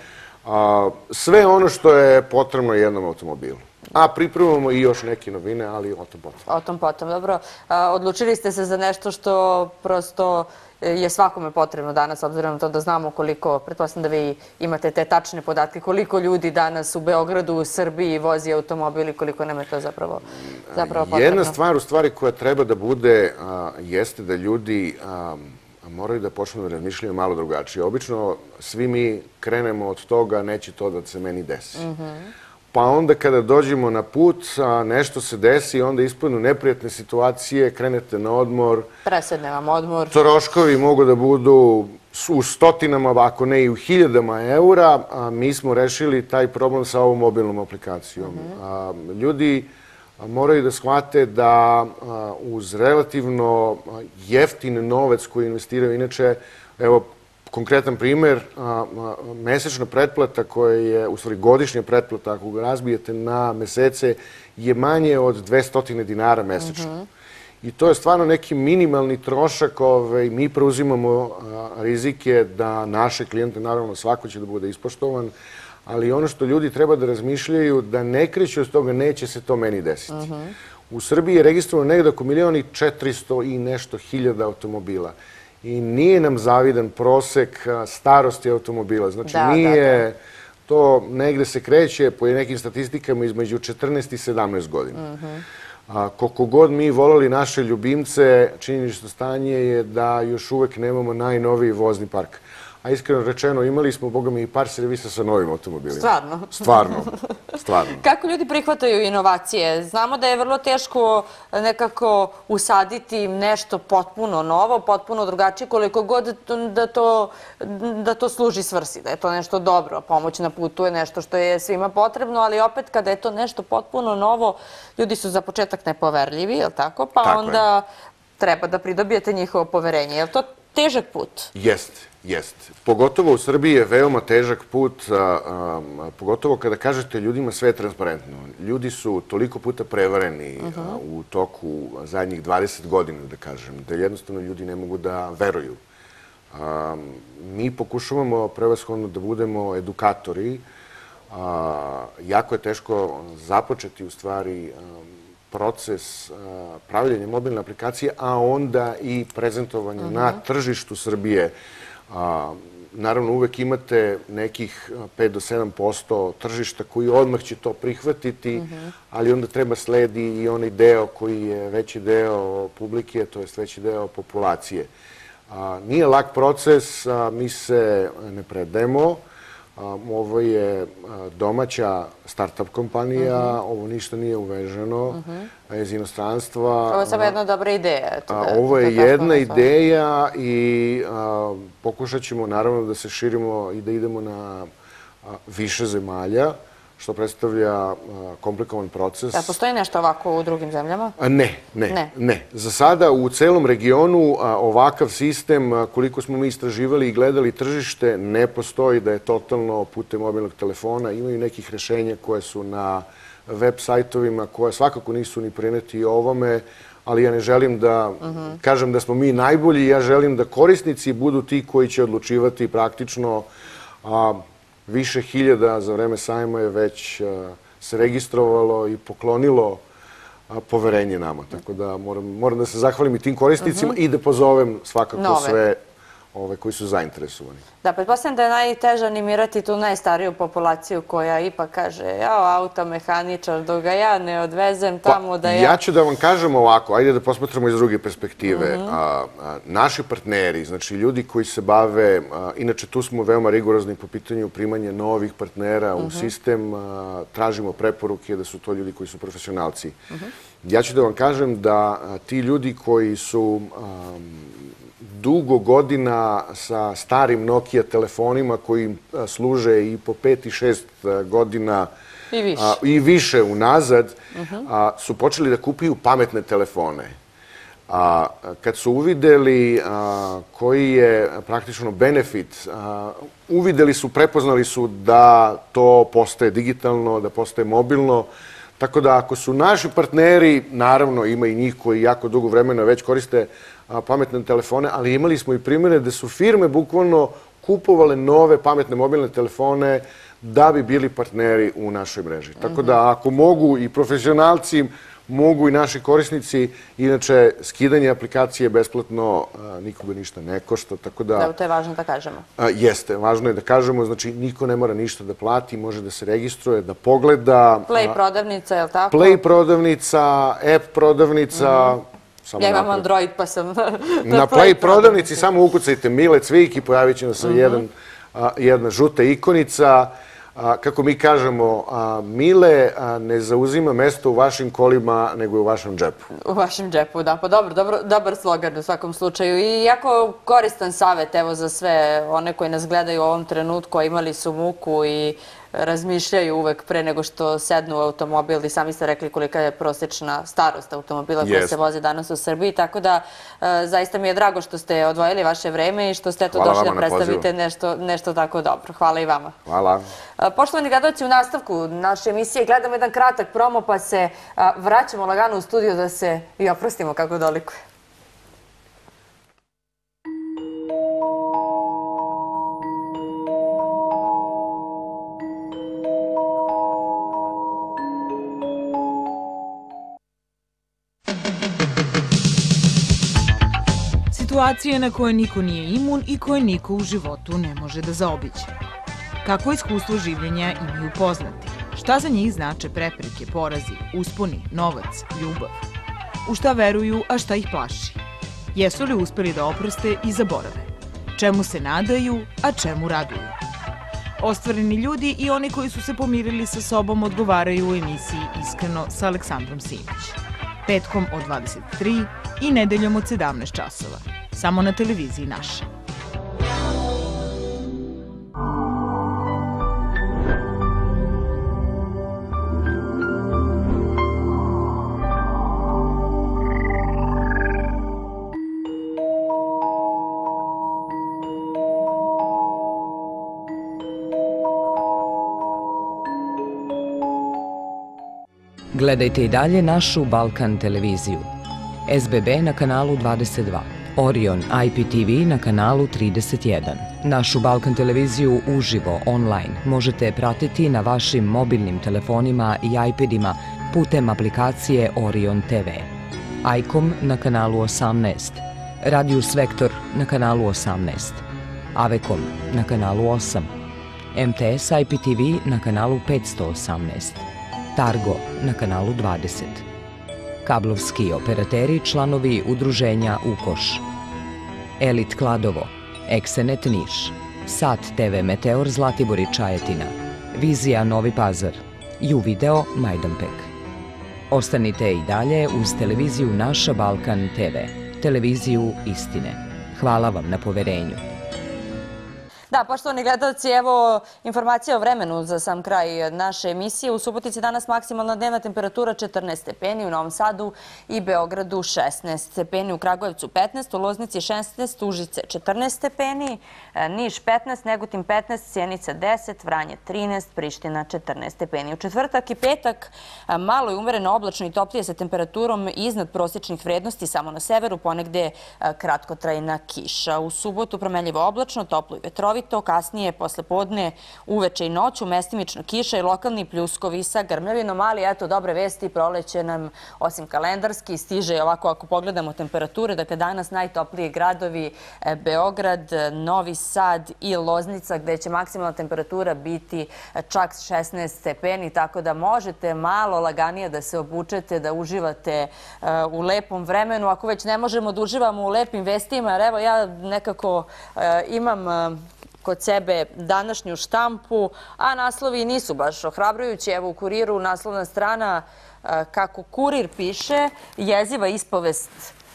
sve ono što je potrebno jednom automobilu. A pripremamo i još neke novine, ali o tom potom. O tom potom, dobro. Odlučili ste se za nešto što prosto je svakome potrebno danas, obzirom na to da znamo koliko, pretpostavljam da vi imate te tačne podatke, koliko ljudi danas u Beogradu, u Srbiji vozi automobil i koliko nam je to zapravo potrebno. Jedna stvar, u stvari, koja treba da bude, jeste da ljudi moraju da počnu da razmišljaju malo drugačije. Obično svi mi krenemo od toga, neće to da se meni desi. Pa onda kada dođemo na put, nešto se desi, onda ispadnu neprijatne situacije, krenete na odmor. Presedne vam odmor. Troškovi mogu da budu u stotinama, ako ne i u hiljadama eura. Mi smo rešili taj problem sa ovom mobilnom aplikacijom. Ljudi moraju da shvate da uz relativno jeftin novac koji investiraju, inače, evo, konkretan primer, mesečna pretplata koja je, u stvari godišnja pretplata, ako ga razbijete na mesece, je manje od 200 dinara mesečno. I to je stvarno neki minimalni trošak. Mi preuzimamo rizike da naše klijente, naravno svako će da bude ispoštovan, ali ono što ljudi treba da razmišljaju, da ne kreću od toga, neće se to meni desiti. U Srbiji je registrovano negde oko 1.400.000 i nešto hiljada automobila. I nije nam zavidan prosek starosti automobila. Znači, nije to, negde se kreće po nekim statistikama između 14 i 17 godina. Koliko god mi volali naše ljubimce, činjenično stanje je da još uvek nemamo najnoviji vozni park. A iskreno rečeno, imali smo, boga mi, i par servisa sa novim automobilima. Stvarno? Stvarno. Kako ljudi prihvataju inovacije? Znamo da je vrlo teško nekako usaditi nešto potpuno novo, potpuno drugačije, koliko god da to služi svrsi, da je to nešto dobro. Pomoć na putu je nešto što je svima potrebno, ali opet kada je to nešto potpuno novo, ljudi su za početak nepoverljivi, je li tako? Pa onda treba da pridobijete njihovo poverenje. Je li to težak put? Jeste. Pogotovo u Srbiji je veoma težak put, pogotovo kada kažete ljudima sve je transparentno. Ljudi su toliko puta prevareni u toku zadnjih 20 godina, da kažem, da jednostavno ljudi ne mogu da veruju Mi pokušavamo prevashodno da budemo edukatori. Jako je teško započeti u stvari proces pravljenja mobilne aplikacije, a onda i prezentovanja na tržištu Srbije. Naravno, uvek imate nekih 5 do 7% tržišta koji odmah će to prihvatiti, ali onda treba sledi i onaj deo koji je veći deo publike, to je veći deo populacije. Nije lak proces, mi se ne predajemo. Ovo je domaća start-up kompanija, ovo ništa nije uveženo iz inostranstva. Ovo je samo jedna dobra ideja. Ovo je jedna ideja i pokušat ćemo naravno da se širimo i da idemo na više zemalja, što predstavlja komplikovan proces. Postoji nešto ovako u drugim zemljama? Ne. Za sada u celom regionu ovakav sistem, koliko smo mi istraživali i gledali tržište, ne postoji da je totalno putem mobilnog telefona. Imaju nekih rešenja koje su na web sajtovima, koje svakako nisu ni preneti i ovome, ali ja ne želim da kažem da smo mi najbolji, ja želim da korisnici budu ti koji će odlučivati praktično. Više hiljada za vreme sajma je već se registrovalo i poklonilo poverenje nama. Tako da moram da se zahvalim i tim korisnicima i da pozovem svakako sve koji su zainteresovani. Da, pretpostavljam da je najteže animirati tu najstariju populaciju koja ipak kaže jao, automehaničar, dok ga ja ne odvezem tamo da ja... Ja ću da vam kažem ovako, ajde da posmatramo iz druge perspektive. Naši partneri, znači ljudi koji se bave, inače tu smo veoma rigorozni po pitanju primanja novih partnera u sistem, tražimo preporuke da su to ljudi koji su profesionalci. Ja ću da vam kažem da ti ljudi koji su dugo godina sa starim Nokia telefonima koji služe i po 5 i 6 godina i više unazad, su počeli da kupuju pametne telefone. Kad su uvideli koji je praktično benefit, uvideli su, prepoznali su da to postaje digitalno, da postaje mobilno. Tako da ako su naši partneri, naravno ima i njih koji jako dugo vremena već koriste pametne telefone, ali imali smo i primjere da su firme bukvalno kupovale nove pametne mobilne telefone da bi bili partneri u našoj mreži. Tako da ako mogu i profesionalci, mogu i naši korisnici, inače skidanje aplikacije besplatno nikoga ništa ne košta, tako da... Da, to je važno da kažemo. Jeste, važno je da kažemo, znači niko ne mora ništa da plati, može da se registruje, da pogleda... Play prodavnica, je li tako? Play prodavnica, app prodavnica... Ja imam Android pa sam... Na Play prodavnici samo ukucajte Mile Cvik i pojavit će nam se jedna žuta ikonica. Kako mi kažemo, Mile ne zauzima mesto u vašim kolima, nego je u vašem džepu. U vašem džepu, da. Pa dobar slogan u svakom slučaju. I jako koristan savjet, evo, za sve one koji nas gledaju u ovom trenutku, a imali su muku i razmišljaju uvek pre nego što sednu u automobil i sami ste rekli kolika je prosječna starost automobila koji se voze danas u Srbiji, tako da zaista mi je drago što ste odvojili vaše vreme i što ste to došli da predstavite nešto tako dobro. Hvala i vama. Hvala. Poštovani gledalci, u nastavku naše emisije gledamo jedan kratak promo pa se vraćamo lagano u studio da se i oprostimo kako dolikuje. Situacije na koje niko nije imun i koje niko u životu ne može da zaobiđe. Kako iskustvo življenja imaju poznati? Šta za njih znače prepreke, porazi, usponi, novac, ljubav? U šta veruju, a šta ih plaši? Jesu li uspeli da oproste i zaborave? Čemu se nadaju, a čemu raduju? Ostvareni ljudi i oni koji su se pomirili sa sobom odgovaraju u emisiji Iskreno sa Aleksandrom Simić. Petkom od 23 i nedeljom od 17 časova. Samo na televiziji Naša. Gledajte i dalje našu Balkan televiziju. SBB na kanalu 22. Orion IPTV na kanalu 31. Našu Balkan televiziju uživo online možete pratiti na vašim mobilnim telefonima i iPadima putem aplikacije Orion TV. ICOM na kanalu 18, Radius Vektor na kanalu 18, Avekom na kanalu 8, MTS IPTV na kanalu 518, Targo na kanalu 20. Kablovski operateri članovi udruženja UKOŠ, Elit Kladovo, Eksenet Niš, Sat TV Meteor Zlatibor i Čajetina, Vizija Novi Pazar, Juvideo Majdanpek. Ostanite i dalje uz televiziju Naša Balkan TV, televiziju istine. Hvala vam na poverenju. Da, poštovani gledalci, evo informacija o vremenu za sam kraj naše emisije. U Subotici danas maksimalna dnevna temperatura 14 stepeni, u Novom Sadu i Beogradu 16 stepeni, u Kragujevcu 15, u Loznici 16, Užice 14 stepeni, Niš 15, Negotin 15, Sjenica 10, Vranje 13, Priština 14 stepeni. U četvrtak i petak malo je umereno oblačno i toplije sa temperaturom iznad prosječnih vrednosti, samo na severu, ponegde kratkotrajna kiša. U subotu promenljivo oblačno, toplo i vetrovito, kasnije posle podne, uveče i noću, mestimično kiša i lokalni pljuskovi sa grmljavinom, ali eto, dobre vesti, proleće nam osim kalendarski stiže ovako ako pogledamo temperature. Dakle, danas najtopliji gradovi Beograd, Novi Sad i Loznica, gde će maksimalna temperatura biti čak 16 stepeni, tako da možete malo laganije da se obučete, da uživate u lepom vremenu. Ako već ne možemo da uživamo u lepim vestima, jer evo ja nekako imam kod sebe današnju štampu, a naslovi nisu baš ohrabrujući. Evo u Kuriru naslovna strana, kako Kurir piše, jeziva ispovest,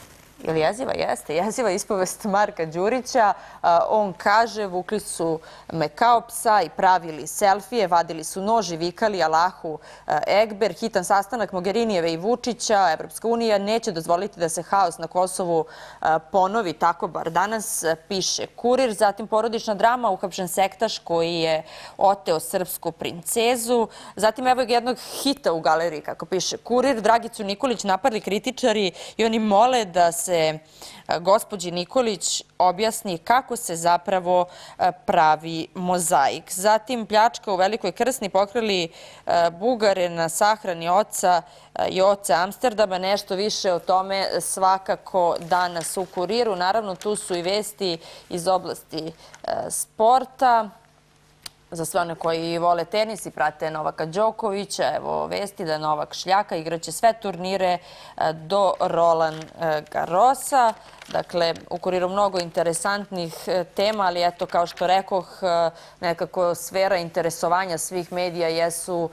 ili jeziva? Jeste, jeziva ispovest Marka Đurića. On kaže, vukli su me kao psa i pravili selfije, vadili su nož i vikali Allahu Ekber, hitan sastanak Mogherinijeve i Vučića, Evropska unija neće dozvoliti da se haos na Kosovu ponovi, tako bar danas piše Kurir. Zatim porodična drama, uhapšen sektaš koji je oteo srpsku princezu. Zatim evo jednog hita u galeriji, kako piše Kurir, Dragicu Nikolić napadli kritičari i oni mole da se gospođi Nikolić objasni kako se zapravo pravi mozaik. Zatim pljačka u Velikoj Krsni, pokrili Bugare na sahrani oca Joce Amsterdama. Nešto više o tome svakako danas u Kuriru. Naravno, tu su i vesti iz oblasti sporta. Za sve one koji vole tenis i prate Novaka Đokovića, evo vesti da Novak šljaka, igraće sve turnire do Roland Garrosa. Dakle, u Kuriru mnogo interesantnih tema, ali eto, kao što rekoh, nekako sfera interesovanja svih medija jesu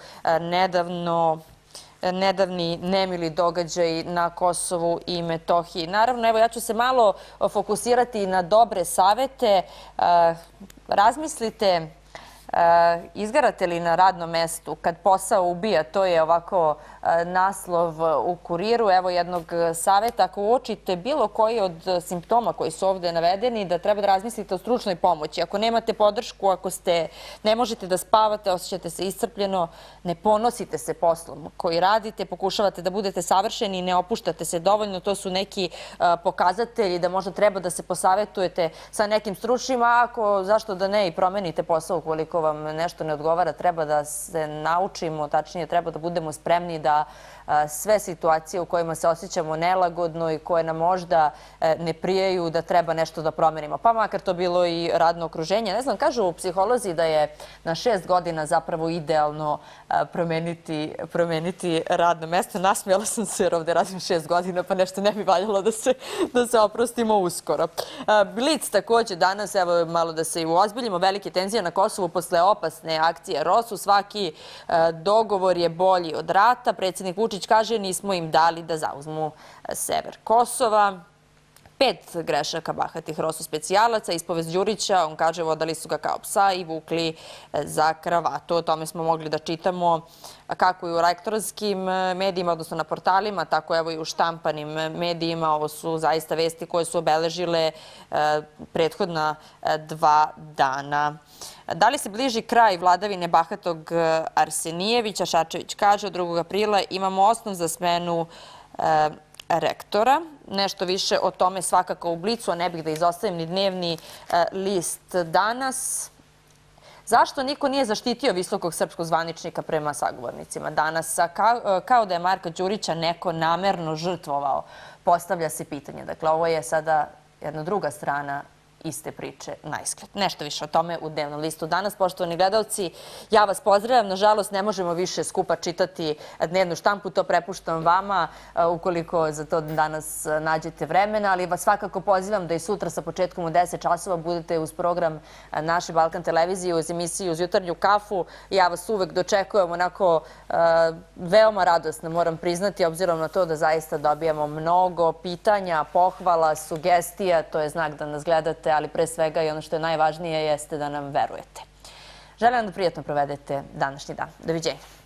nedavni nemili događaj na Kosovu i Metohiji. Naravno, evo ja ću se malo fokusirati na dobre savete. Razmislite, izgarate li na radnom mestu kad posao ubija? To je ovako naslov u Kuriru. Evo jednog saveta. Ako uočite bilo koji od simptoma koji su ovde navedeni, da treba da razmislite o stručnoj pomoći. Ako nemate podršku, ako ne možete da spavate, osjećate se iscrpljeno, ne ponosite se poslom koji radite, pokušavate da budete savršeni i ne opuštate se dovoljno. To su neki pokazatelji da možda treba da se posavetujete sa nekim stručnjima. Ako, zašto da ne, i promenite posao ukoliko vam nešto ne odgovara. Treba da se naučimo, tačnije treba da budemo spremni da sve situacije u kojima se osjećamo nelagodno i koje nam možda ne prijaju, da treba nešto da promenimo. Pa makar to bilo i radno okruženje. Ne znam, kažu psiholozi da je na 6 godina zapravo idealno promeniti radno mesto. Nasmijala sam se jer ovde radim 6 godina, pa nešto ne bi valjalo da se oprostimo uskoro. Blic takođe danas, evo malo da se i uozbiljimo, velike tenzije na Kosovu posle opasne akcije ROSU. Svaki dogovor je bolji od rata. Predsjednik Vučić kaže nismo im dali da zauzmu sever Kosova. 5 grešaka bahatih ROSU specijalaca, ispovest Đurića, on kaže vodali su ga kao psa i vukli za kravatu. O tome smo mogli da čitamo kako i u elektronskim medijima, odnosno na portalima, tako evo i u štampanim medijima. Ovo su zaista vesti koje su obeležile prethodna 2 dana. Da li se bliži kraj vladavine bahatog Arsenijevića? Šarčević kaže od 2. aprila imamo osnov za smenu rektora. Nešto više o tome svakako u Blicu, a ne bih da izostavim ni dnevni list danas. Zašto niko nije zaštitio visokog srpskog zvaničnika prema sagovornicima danas? Kao da je Marka Đurića neko namerno žrtvovao. Postavlja se pitanje. Dakle, ovo je sada jedna druga strana iste priče na izgled. Nešto više o tome u dnevnom listu danas. Poštovani gledalci, ja vas pozdravljam. Nažalost, ne možemo više skupa čitati dnevnu štampu. To prepuštam vama ukoliko za to danas nađete vremena, ali vas svakako pozivam da i sutra sa početkom u 10 časova budete uz program naše Balkan televizije, uz emisiju Uz jutarnju kafu. Ja vas uvek dočekujem onako veoma radosno, moram priznati, obzirom na to da zaista dobijamo mnogo pitanja, pohvala, sugestija. To je znak da nas gledate, ali pre svega i ono što je najvažnije jeste da nam verujete. Želim vam da prijatno provedete današnji dan. Doviđenja.